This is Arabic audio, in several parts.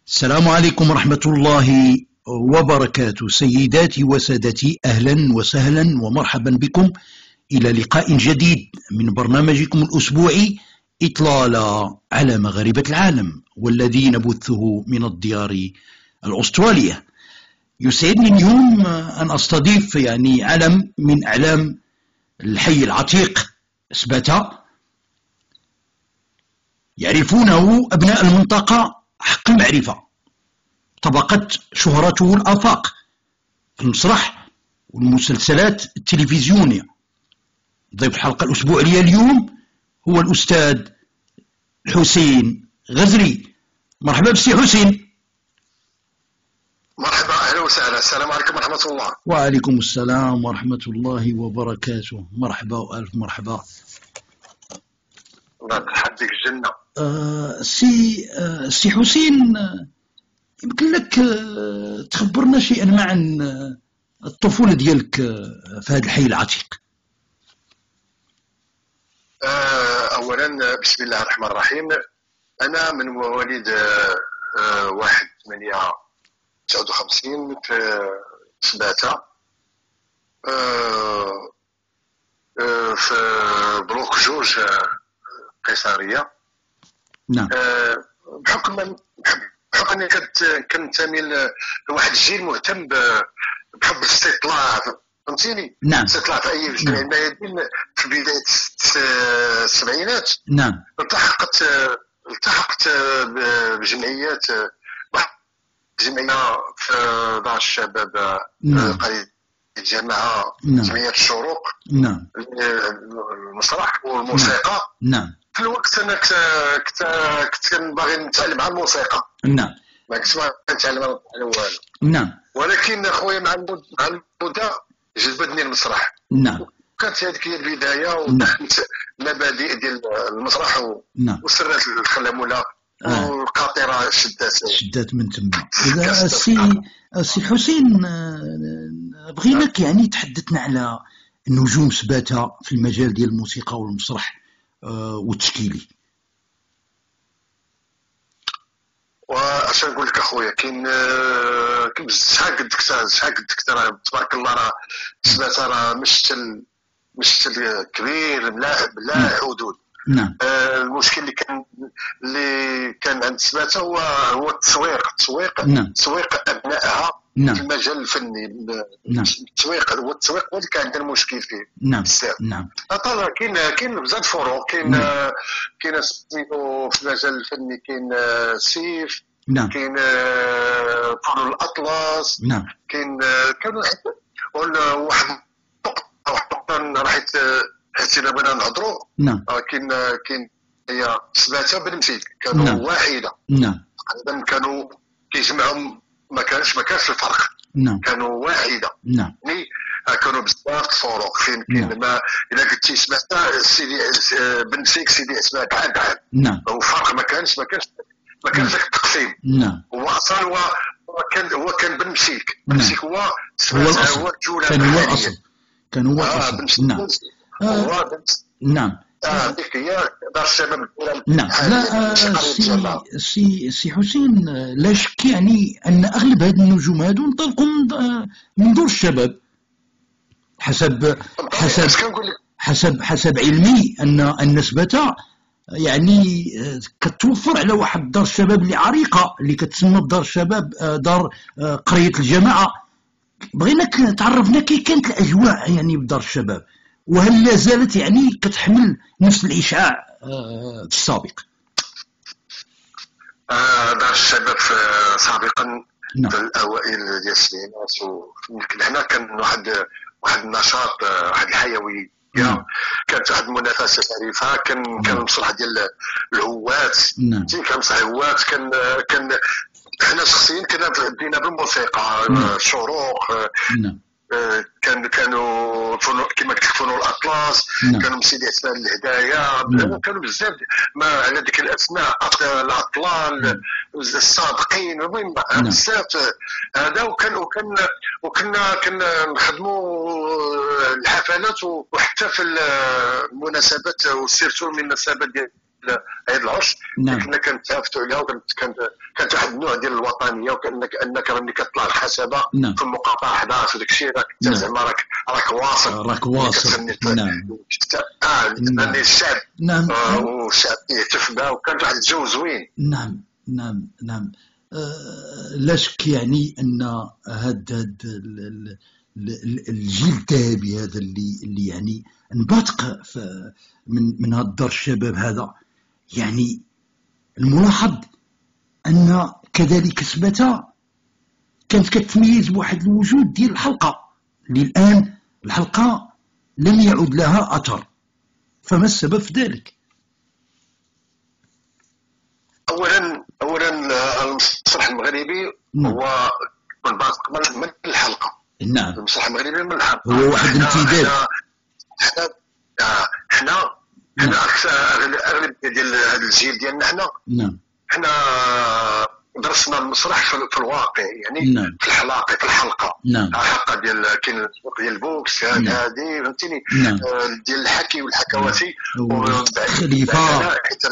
السلام عليكم ورحمة الله وبركاته. سيداتي وسادتي، أهلا وسهلا ومرحبا بكم إلى لقاء جديد من برنامجكم الأسبوعي إطلالة على مغاربة العالم، والذي نبثه من الديار الأسترالية. يسعدني اليوم أن أستضيف علم من أعلام الحي العتيق سباتا، يعرفونه أبناء المنطقة حق المعرفة. طبقت شهرته الآفاق في المسرح والمسلسلات التلفزيونية. ضيف الحلقة الأسبوعية اليوم هو الأستاذ حسين غزري. مرحبا بسي حسين. مرحبا، أهلا وسهلا. السلام عليكم ورحمة الله. وعليكم السلام ورحمة الله وبركاته. مرحبا وألف مرحبا. الله يحفظك الجنة. سي حسين، يمكن لك تخبرنا شيئا ما عن الطفولة ديالك في هذا الحي العتيق؟ أولا بسم الله الرحمن الرحيم. أنا من مواليد 1/8/59 في سباتة، في بلوك جوج قيصرية. نعم. بحكم اني كنتمي لواحد الجيل مهتم بحب الاستطلاع، فهمتيني؟ نعم. الاستطلاع في اي جمعيه الميادين في بدايه السبعينات. نعم. التحقت بجمعيات، جمعيه في دار الشباب قرية الجامعه. نعم. جمعيه الشروق. نعم. المسرح والموسيقى. نعم. في الوقت انا كنت باغي نتعلم على الموسيقى. نعم. ما كنتش باغي نتعلم على والو. نعم. ولكن اخويا مع المده جذبتني المسرح. نعم. كانت هذيك هي البدايه، ودخلت المبادئ ديال المسرح وسرات الخلاموله والقاطره شدات من تما. اذا سي حسين، بغيناك تحدثنا على نجوم سباتا في المجال ديال الموسيقى والمسرح والتشكيلي. واش نقول لك اخويا، كاين شحال قدك تبارك الله. راه سباتا راه مشتل كبير بلا حدود. نعم. المشكل اللي كان عند سباتا هو التسويق. نعم. تسويق ابنائها. نعم. في المجال الفني. نعم. التسويق هو اللي كان عندنا المشكل فيه. نعم. بزاف. نعم. طبعا كاين بزاف الفروق. كاين سميتو في المجال الفني، كاين سيف. نعم. كاين فنون الاطلس. نعم. كاين واحد النقطه راح حيت بغينا نهضروا. نعم. كاين هي سباتا بالمسيك كانوا. نعم. واحده. نعم. تقريبا كانوا كيجمعهم، ما كانش الفرق. نعم. كانوا واحده. نعم. كانوا بزاف الفروق. كاين ما الا قلتي سباتا سيدي بالمسيك سيدي اسماء بعاد. نعم. وفرق ما كانش ذاك التقسيم. نعم. هو اصلا هو كان بالمسيك. المسيك هو الأصل. هو الجوله. كان هو الأصل. نعم. نعم. هذيك هي دار الشباب. نعم. لا سي حسين، لا شك أن أغلب هذه النجوم هذو انطلقوا من دور الشباب. حسب علمي أن سباتا كتوفر على واحد دار الشباب اللي عريقة، اللي كتسمى دار الشباب، دار قرية الجماعة. بغيناك تعرفنا كي كانت الأجواء بدار الشباب، وهل لا زالت كتحمل نفس الإشعاع في السابق؟ دار الشباب سابقا. نعم. في الأوائل ديال السبعينات، ويمكن هنا كان واحد النشاط، واحد الحيوية. نعم. كانت واحد المنافسه شريفه. كان المسرح ديال الهوات. نعم. كان مسرح الهوات. كان حنا شخصيا كنا بدينا بالموسيقى. الشروق. نعم. كانوا كما قلت لك فنون الاطلس. كانوا سيدي اسماء الهدايا. كانوا بزاف ما على ذيك الاسماء، الاطلال، الصادقين، المهم بزاف هذا. وكنا نخدموا الحفلات، وحتى في المناسبات، وسيرتو من المناسبات ديال عيد العرس نعم. كنا كنتهافتوا عليها، كانت واحد النوع ديال الوطنيه، وكانك ملي كطلع الحسبه نعم. في المقاطعه 11 وداك الشيء راك نعم. زعما راك واصل. نعم. نعم. الشعب نعم. والشعب يهتف بها، وكانت واحد الجو زوين. نعم نعم نعم. لا شك يعني ان هاد الجيل الذهبي هذا اللي يعني انبثق من هذا دار الشباب هذا، يعني الملاحظ ان كذلك سبته كانت كتميز بواحد الوجود ديال الحلقه اللي الان الحلقه لم يعد لها اثر، فما السبب في ذلك؟ اولا المسرح المغربي هو منبثق من الحلقه. نعم. المسرح المغربي من الحلقه هو واحد الامتداد. حنا اغلب ديال هذا الجيل ديالنا حنا درسنا المسرح في الواقع، يعني نعم. في الحلقه نعم. الحلقه ديال كاين السوق ديال البوكس هذه فهمتيني، نعم. ديال الحكي والحكواتي خليفه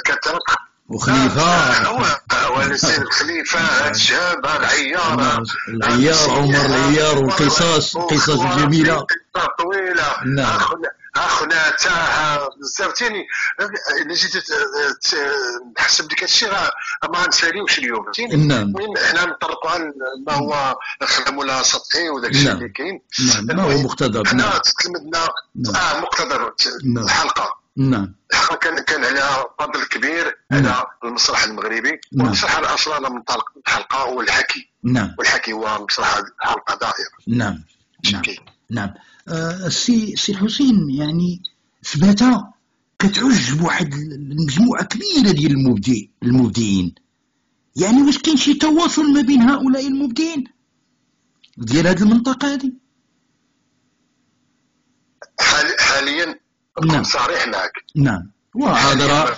وخليفه ونسير الخليفه هذا الشاب العيار عمر العيار، والقصص الجميله طويله. نعم. اخونا تاها بزافتيني، اللي جيت نحسب ديك الشيء ما نساليوش اليوم. نعم. حنا نطرقوا ما هو الخدم ولا سطحي وداك الشيء اللي كاين. نعم. ما هو مقتضب. حنا تلمذنا مقتضب الحلقه. نعم. الحلقه كان عليها فضل كبير على المسرح المغربي. والمسرح اصلا منطلق الحلقه والحكي. نعم. والحكي هو مسرح الحلقه دائره. نعم. نعم. السي الحسين، يعني سباته كتعج بواحد المجموعه كبيره ديال المبدعين، يعني واش كاين شي تواصل ما بين هؤلاء المبدعين ديال هذه المنطقه هذه؟ حاليا نعم. صريح معك. نعم. وهذا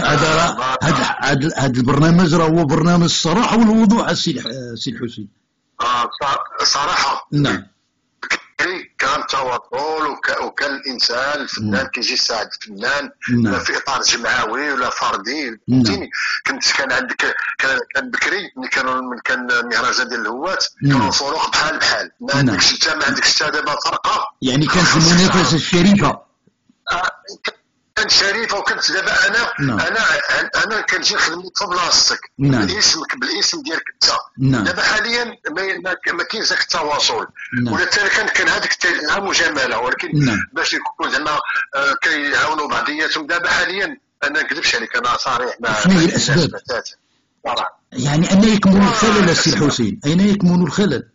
هذا البرنامج راه هو برنامج الصراحه والوضوح السي الحسين. صراحه. نعم. كان تواصل، وكان الانسان الفنان كيجي يساعد الفنان في اطار جمعوي ولا فردي. فهمتيني؟ كان عندك كان بكري ملي كان مهرجان ديال الهوات كانوا فروق بحال ما عندكش انت، ما عندكش حتى دابا فرقه، يعني كانت المنافسه الشريفه. كانت شريفه، وكنت دابا انا كنجي نخدم لك في بلاصتك بالاسم ديالك انت. دابا حاليا ما كاينش ذاك التواصل، ولا كان هذيك مجامله، ولكن باش يكون زعما كيعاونوا بعضياتهم. دابا حاليا انا نكذبش عليك، انا صريح مع شنو هي الاسباب؟ يعني اين يكمن الخلل السي الحسين؟ اين يكمن الخلل؟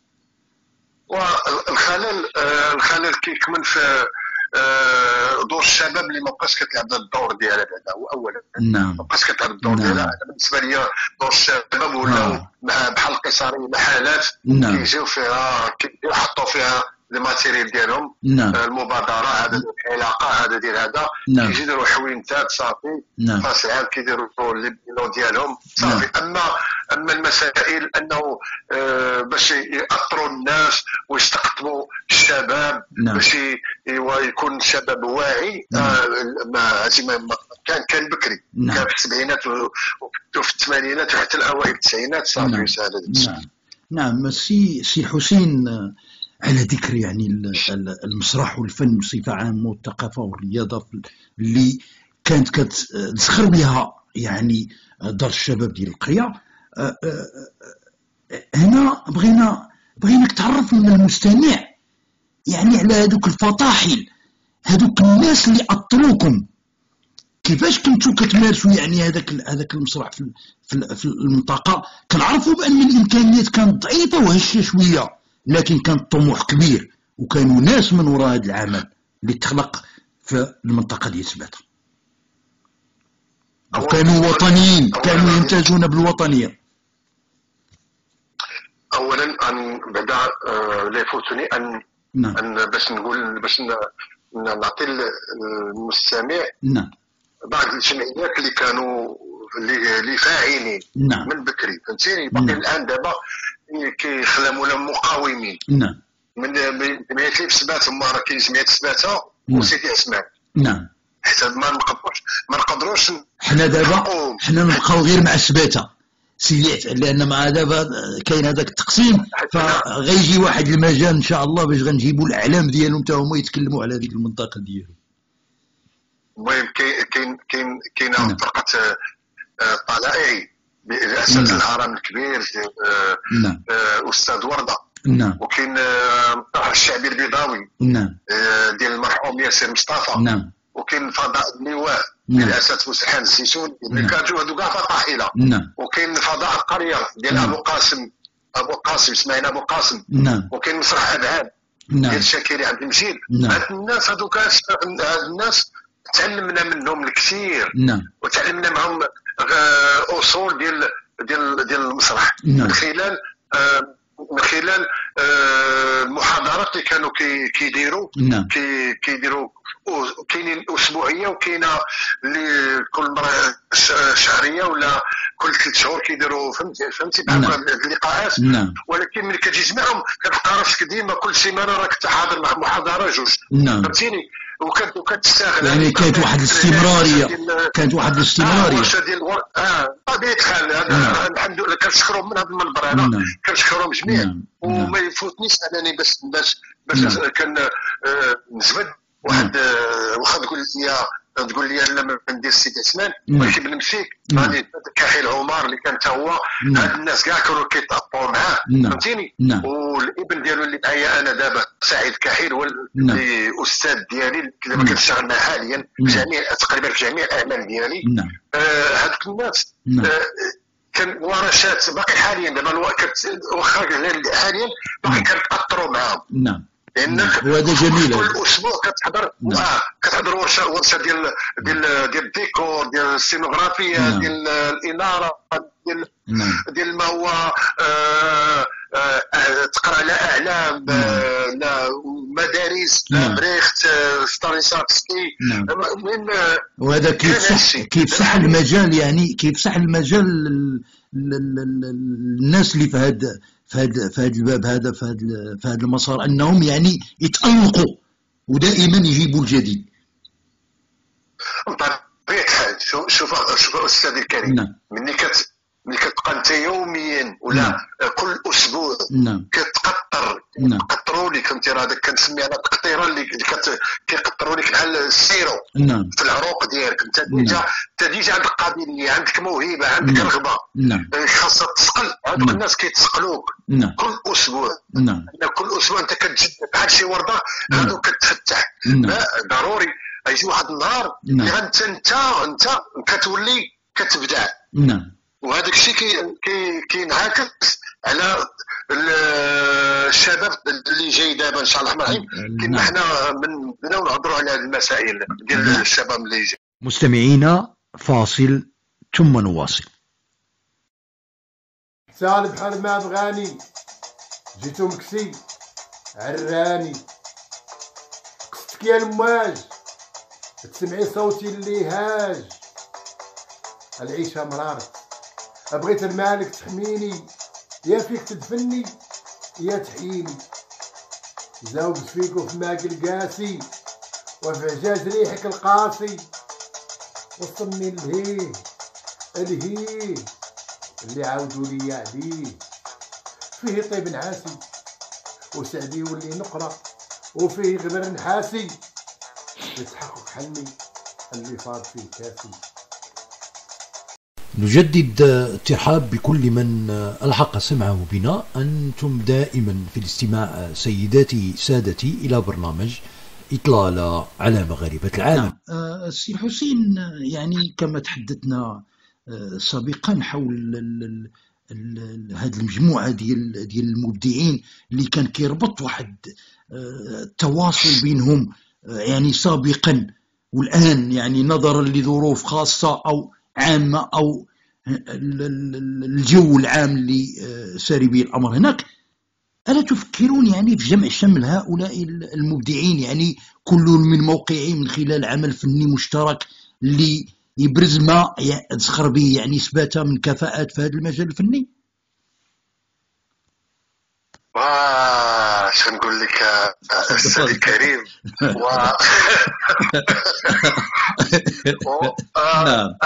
الخلل كيكمن في دور الشباب اللي ما بقاش كتلعب الدور ديالها بعدا. هو اولا ما بقاش كتلعب الدور ديالها. بالنسبه لي دور الشباب ولاو بحال القصري محلات كيجيو فيها يحطوا فيها الماتيريال ديالهم. المبادره هذا العلاقه هذا ديال هذا كيجي يديروا حوينتات صافي خاص عام كيديروا البيلون ديالهم صافي. اما المسائل انه باش ياثروا الناس ويستقطبوا الشباب باش يكون الشباب واعي، كان بكري. كان في السبعينات وفي الثمانينات وحتى الاوائل التسعينات صافي. نعم. السي حسين، على ذكر يعني المسرح والفن بصفة عامة والثقافة والرياضة اللي كانت كتزخر بها يعني دار الشباب ديال القرية، هنا بغيناك تعرف من المستمع يعني على هذوك الفطاحل، هذوك الناس اللي أطروكم، كيفاش كنتو كتمارسوا يعني هذاك المسرح في المنطقة. كنعرفوا بأن الإمكانيات كانت ضعيفة وهشة شوية، لكن كان الطموح كبير، وكانوا ناس من وراء هذا العمل اللي تخلق في المنطقة ديال سباته، وكانوا وطنيين، كانوا يمتازون بالوطنية. اولا بعدا لا يفوتني ان باش نقول باش نعطي المستمع بعض الجمعيات اللي كانوا اللي فاعلين من بكري. فهمتيني؟ باقي الان دابا كيخدموا لهم مقاومين. من جمعيات اللي في سباته، هما راه كاين جمعيه سباته وسيدي عثمان. حتى ما نقدروش حنا دابا حنا نبقاو غير مع السباته سيدي، لان مع دابا كاين هذاك التقسيم، فغيجي واحد المجال ان شاء الله باش غنجيبوا الاعلام ديالهم حتى هما يتكلموا على هذيك المنطقه ديالهم. المهم كاين فرقه طلائعي برئاسه الهرم الكبير استاذ ورده، وكاين الطرح الشعبي البيضاوي ديال المرحوم ياسر مصطفى، وكاين فضاء اللواء برئاسه مسحان الزيتون اللي كانوا هذو كاع فطاحله، وكاين فضاء القريه ديال ابو قاسم اسماعيل ابو قاسم، وكاين مسرح ابعاد ديال شاكيري عبد المجيد. هاد الناس هذوك الناس تعلمنا منهم الكثير، وتعلمنا معهم اصول ديال المسرح من خلال المحاضرات اللي كانوا كيديروا كاينين اسبوعيه، وكاينه اللي كل مره شهريه ولا كل 3 شهور كيديروا، فهمتي بحال اللقاءات. ولكن ملي كتجي تجمعهم كتلقى راسك ديما كل سيمانه راك حاضر مع محاضره جوج، فهمتيني، وكتستاهل يعني كانت واحد الاستمراريه طبيعه الحال. الحمد لله كنشكرهم من هذا المنبر، انا كنشكرهم جميع، وما يفوتنيش انني باش كنزبد واحد واخا تقول لي انا ما ندير سيدي عثمان، ولكن بالمسيك غادي كاحل عمر اللي كان حتى هو، هاد الناس كاع كانوا كيتابوا معاه، فهمتيني. والابن ديالو اللي معايا انا دابا سعيد كاحل هو الاستاذ ديالي اللي كنشتغل معاه حاليا تقريبا في جميع الاعمال ديالي. هذوك الناس كان ورشات باقي حاليا دابا واخا حاليا باقي كنتاثروا معاهم. لانك وهذا جميل، كل اسبوع كتحضر ورشه ديال الديكور، ديال السينوغرافيا، ديال الاناره، ديال ما هو تقرا على اعلام، لا مدارس، لا بريخت، ستانيسلافسكي. وهذا كيفسح المجال، يعني كيفسح المجال للناس اللي في هذا الباب هذا، في هذا المسار، انهم يعني يتألقوا ودائما يجيبوا الجديد. بطبيعة الحال شوف استاذي الكريم، ملي كتبقى انت يوميا ولا كل اسبوع كتقطروا لك، فهمتي، هذاك كنسمي انا التقطيره اللي كيقطروا لك بحال السيرو في العروق ديالك. انت ديجا عندك قابليه، عندك موهبه، عندك رغبه، خاصها تسقل. هذوك الناس كيتسقلوك كل اسبوع، كل اسبوع انت كتجد بحال شي ورده هذو كتفتح. ضروري يجي واحد النهار اللي انت كتولي كتبدع، وهذاك الشيء كينعكس على الشباب اللي جاي دابا ان شاء الله الرحمن الرحيم. كنا حنا بدنا نهضروا على هذه المسائل ديال الشباب اللي جاي. مستمعينا فاصل ثم نواصل. سال بحال ما بغاني جيتو مكسي عراني، قصتك يا المواج تسمعي صوتي اللي هاج، العيشه مرارت بغيت المالك تحميني، يا فيك تدفني يا تحييني، زاوج فيك وفي ماكل قاسي وفي عجاج ريحك القاسي، وصلني الهيه اللي عاودوا لي عليه، فيه طيب نعاسي وسعدي واللي نقرا، وفيه غبر نحاسي يتحقق حلمي اللي فاض فيه كاسي. نجدد الترحاب بكل من ألحق سمعه بنا. أنتم دائما في الاستماع سيداتي سادتي إلى برنامج إطلالة على مغاربة العالم. السي حسين، يعني كما تحدثنا سابقا حول هذه المجموعة ديال المبدعين اللي كان كيربط واحد التواصل بينهم يعني سابقا والآن، يعني نظرا لظروف خاصة أو عامة أو الجو العام اللي ساري به الأمر هناك، ألا تفكرون يعني في جمع شمل هؤلاء المبدعين، يعني كل من موقعه من خلال عمل فني مشترك اللي يبرز ما يزخر به يعني إثباته من كفاءات في هذا المجال الفني؟ اش نقول لك الاستاذ الكريم نعم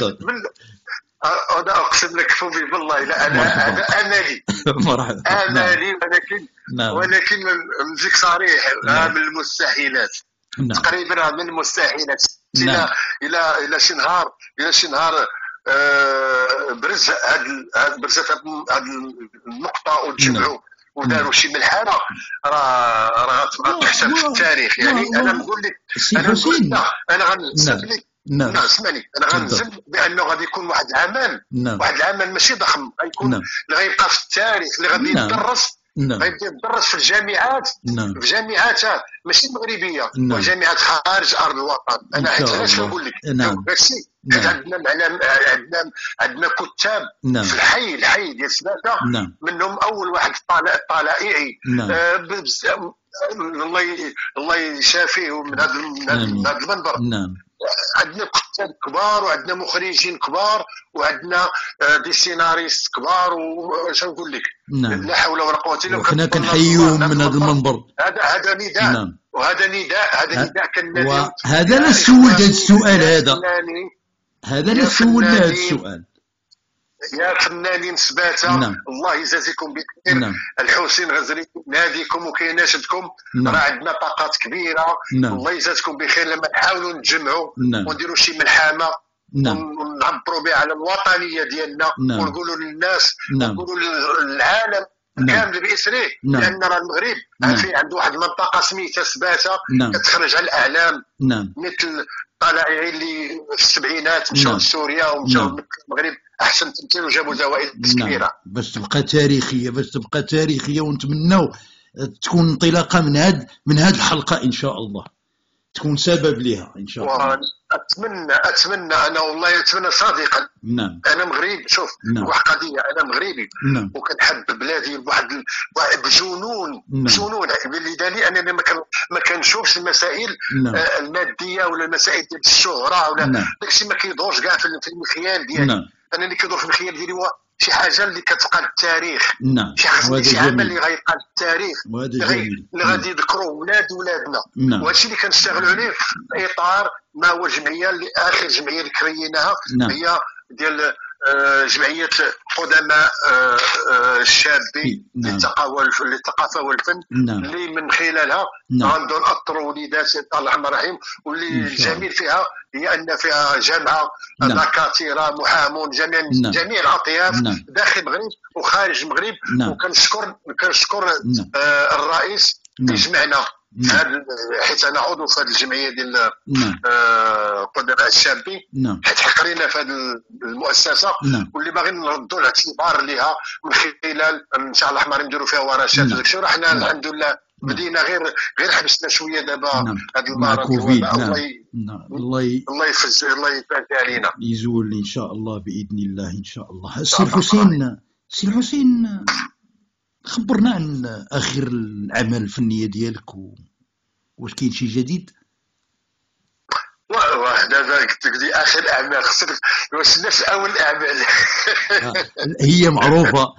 انا اقسم لك فمي بالله لا انا املي مرحبا املي ولكن نجيك صريح من المستحيلات تقريبا من المستحيلات الى شي نهار برزت هاد النقطه وتجمعوا وداروا شي ملحمه راه تحسب في التاريخ. يعني انا نقول لك انا غنسب لك اسمعني انا غنزم بانه غادي يكون واحد العمل ماشي ضخم غيكون اللي غيبقى في التاريخ اللي غادي يدرس غيبدا يدرس في الجامعات في جامعات ماشي مغربيه وجامعات خارج ارض الوطن. انا علاش نقول لك هادشي عندنا كتاب في الحي ديال سباته منهم اول واحد الطلائعي الله يشافيه من هذا المنبر. عندنا كتاب كبار وعندنا مخرجين كبار وعندنا دي سيناريست كبار واش نقول لك لا حول ولا قوه الا بالله. وحنا كنحييهم من هذا المنبر. هذا نداء وهذا نداء كان هذا لا سول هذا السؤال هذا لا سول هذا السؤال يا فنانين سباته الله يجازيكم بخير. الحسين غزالي ناديكم وكيناشدكم راه عندنا طاقات كبيره الله يجازيكم بخير لما نحاولوا نتجمعوا ونديروا شي ملحمه ونعبروا بها على الوطنيه ديالنا ونقولوا للناس ونقولوا للعالم كامل باسره لان راه المغرب عنده واحد المنطقه سميتها سباته كتخرج على الاعلام مثل الطلائعي اللي في السبعينات مشاو لسوريا ومشاو المغرب احسن تمثيل وجابوا جوائز كبيره باش تبقى تاريخيه ونتمناو تكون انطلاقه من هاد الحلقه ان شاء الله تكون سبب لها ان شاء الله. اتمنى انا والله اتمنى صادقا. انا مغربي شوف واحد قضيه انا مغربي وكنحب بلادي بواحد بجنون اللي داني انني ما كنشوفش المسائل الماديه ولا المسائل ديال الشهره ولا داكشي ما كيدورش كاع في المخيال ديالي. انا اللي كيدور في المخيال ديالي هو شي حاجه اللي كتبقى للتاريخ شي عمل اللي غيبقى للتاريخ اللي غادي يذكروه ولادنا وهادشي اللي كنشتغلوا عليه في اطار ما هو جمعيه اللي اخر جمعيه اللي كريناها هي ديال جمعيه قدماء الشابين للثقافه والفن اللي من خلالها غندور اطروا وليدات الله يرحم الرحيم. واللي الجميل فيها هي ان فيها جامعه دكاتره محامون جميع الاطياف داخل المغرب وخارج المغرب. وكنشكر الرئيس اللي جمعنا حيت انا عضو في هذه الجمعيه ديال قدماء الشابين حيت حقرينا في هذه المؤسسه واللي باغي نردوا الاعتبار لها من خلال ان شاء الله حنا نديروا فيها ورشات وداك الشيء. حنا الحمد لله بدينا غير حبسنا شويه دابا هذا المرض الله يفز علينا يزول ان شاء الله باذن الله ان شاء الله. سي الحسين خبرنا عن اخر الاعمال الفنيه ديالك واش كاين شي جديد؟ دابا قلت لك اخر اعمال خصك واش نفس اول الاعمال هي معروفه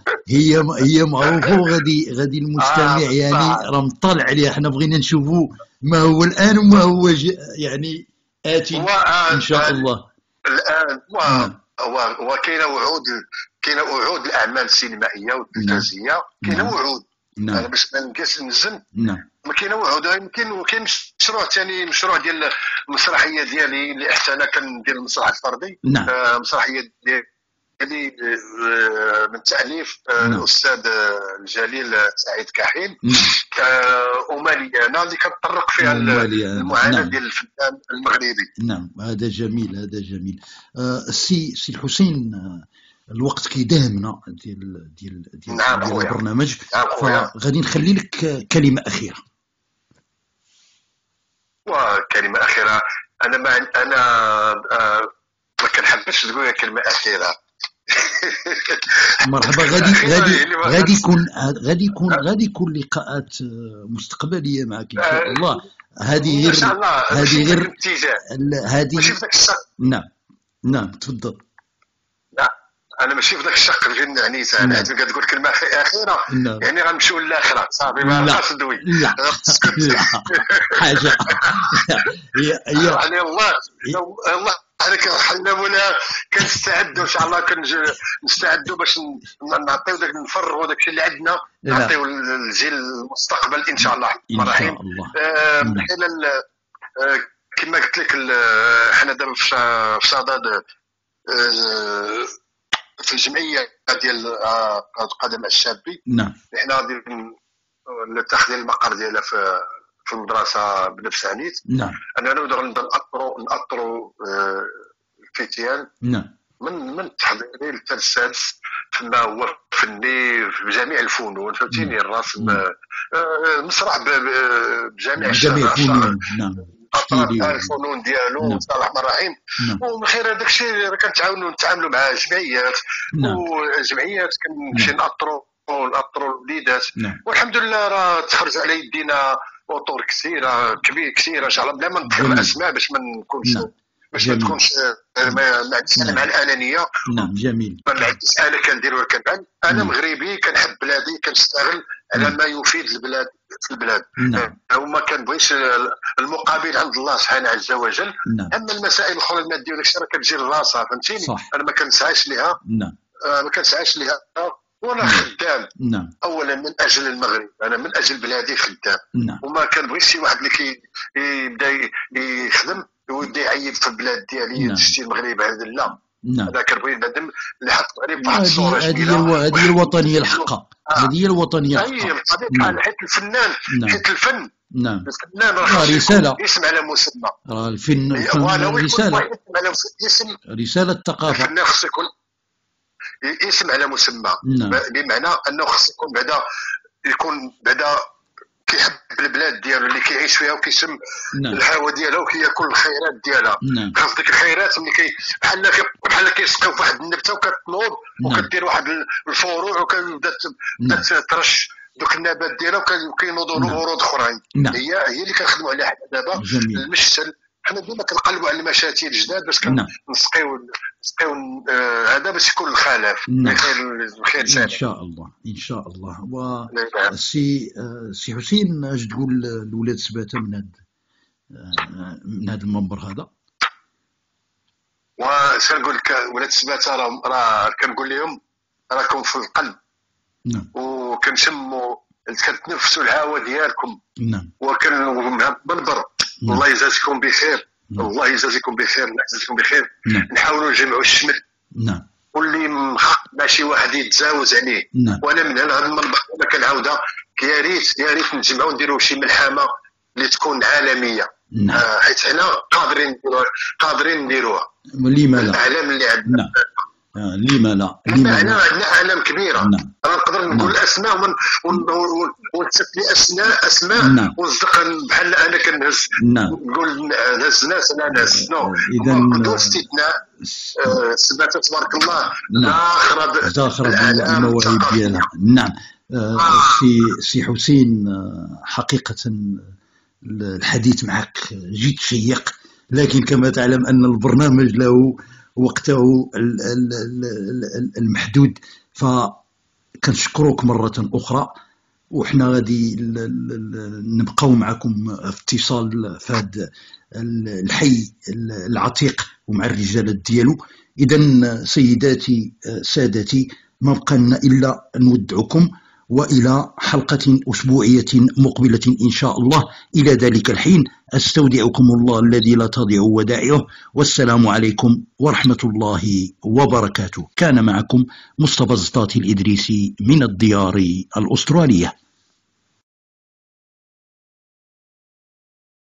وغادي المستمع يعني راه مطلع عليها. حنا بغينا نشوفوا ما هو الان وما هو يعني اتي ان شاء الله. الان كاينه وعود الاعمال السينمائيه والتلفزيونيه كاينه وعود انا باش ما نبقاش نجم ما كاينه وعود. وكاين مشروع ثاني مشروع ديال المسرحيه ديالي اللي حتى انا كندير المسرح الفردي مسرحيه ديالي من تاليف الاستاذ الجليل سعيد كحيل أماليانا اللي كنطرق فيها المعاناه ديال الفنان المغربي. هذا جميل سي الحسين الوقت كيداهمنا ديال البرنامج فغادي نخلي لك كلمه اخيره. وكلمه اخيره انا ما كنحبش نقول كلمه اخيره مرحبا. غادي يكون لقاءات مستقبليه معك ان شاء الله. هذه غير نعم تفضل. انا ماشي في ذاك الشق الفين عنيت انا كتقول كلمه اخيره يعني غنمشيو للاخره صافي ما بقاش ندوي لا حاجه يعني الله هذاك حنا مولا كنستعدوا ان شاء الله كنستعدوا باش نعطيو داك نفرغوا داك الشيء اللي عندنا نعطيو للجيل المستقبل ان شاء الله الرحمن الرحيم. من خلال كما قلت لك حنا دابا في صدد في الجمعيه ديال القدم الشابي. نعم. حنا غادي نتخذ المقر ديالها في المدرسه بنفس عنيت. نعم. اننا نقدر نأطروا الفتيان. نعم. من التحضيري حتى السادس فيما هو فني في جميع الفنون فهمتيني الرسم مسرح بجميع الفنون. نعم. الفنون ديالو ان شاء الله الرحمن الرحيم. ومن خير هذاك الشيء نتعاونوا مع جمعيات وجمعيات كنمشي نأطروا الوليدات. والحمد لله راه تخرج على يدينا اطور كثيره كثيره ان شاء الله بلا ما نذكر الاسماء باش ما نكونش باش ما تكونش ما عنديش مع الانانيه. نعم جميل. ما عنديش انا كندير ولا كنفعل. انا مغربي كنحب بلادي كنشتغل على ما يفيد البلاد في البلاد. وما كنبغيش المقابل عند الله سبحانه عز وجل. اما المسائل الاخرى الماديه وداك الشيء راه كتجي لراسها فهمتيني. انا ما كنسعاش ليها. ما كنسعاش ليها وانا خدام. اولا من اجل المغرب انا من اجل بلادي خدام. وما كنبغيش شي واحد اللي يبدا يخدم ويبدا يعيب في البلاد ديالي شتي المغرب هذا لا. انا كنبغي نبدل اللي حط عليه بواحد الصوره جميله. هذه الوطنيه الحقه. هذه الوطنيه الحقه. حيت الفنان حيت الفن. الفنان رساله اسم على مسمى. الفن رساله الثقافه. الفنان خصو يكون اسم على مسمى. بمعنى انه خص يكون بعدا كيحب البلاد ديالو اللي كيعيش فيها وكيسم الهوى ديالها وكياكل الخيرات ديالها. خاص ديك الخيرات ملي بحال كيسقيو في واحد النبته وكتنوض وكدير واحد الفروع وكتبدا ترش دوك النبات ديالها وكينوضوا ورود اخرين. هي اللي كنخدموا عليها حنا دابا المشتل. حنا ديما كنقلبوا على المشاتل الجداد باش كنسقيو هذا باش يكون الخلاف الخير سالم ان شاء الله ان شاء الله. و سي حسين اش تقول لولاد سباته من هذا المنبر هذا؟ واش نقول لك ولاد سباته راه كنقول لهم راكم في القلب. وكنشموا كتنفسوا الهواء ديالكم. وكنمنبر الله يجازيكم بخير. الله يجازيكم بخير. الله يجازيكم بخير. نحاولوا نجمعوا الشمل. واللي مع شي واحد يتزاوز عليه. وانا من هذا المنبر انا كنعاودها يا ريت نجمعوا نديروا شي ملحمه اللي تكون عالميه. حيت حنا قادرين نديروها. لما لا؟ الاعلام اللي عندنا. لما لا؟ عندنا اعلام كبيره. انا نقدر نقول اسماء ونتسفلي اسماء ونصدق بحال انا كنهز نقول نهز ناس انا نهز اذا بدون استثناء سباته تبارك الله زاخره المواهب ديالها. نعم. سي حسين حقيقه الحديث معك جد شيق لكن كما تعلم ان البرنامج له وقته المحدود فكنشكروك مرة أخرى وحنا غادي نبقاو معكم في اتصال في هذا الحي العتيق ومع الرجالات ديالو. إذا سيداتي سادتي ما بقى لنا إلا نودعكم وإلى حلقة أسبوعية مقبلة إن شاء الله. إلى ذلك الحين أستودعكم الله الذي لا تضيع ودائعه والسلام عليكم ورحمة الله وبركاته. كان معكم مصطفى الزطاطي الإدريسي من الديار الأسترالية.